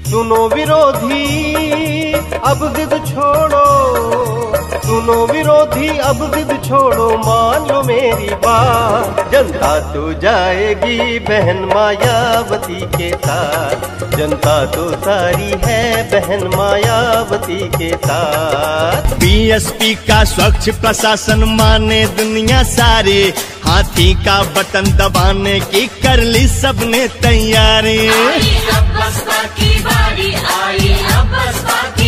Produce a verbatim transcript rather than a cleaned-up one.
सुनो विरोधी अब जिद छोड़ो, सुनो विरोधी अब जिद छोड़ो, मान लो मेरी बात। जनता तो जाएगी बहन मायावती के साथ, जनता तो सारी है बहन मायावती के साथ। बीएसपी का स्वच्छ प्रशासन माने दुनिया सारी, हाथी का बटन दबाने की कर ली सबने तैयारी। आई अब बसपा की बारी, आई अब बसपा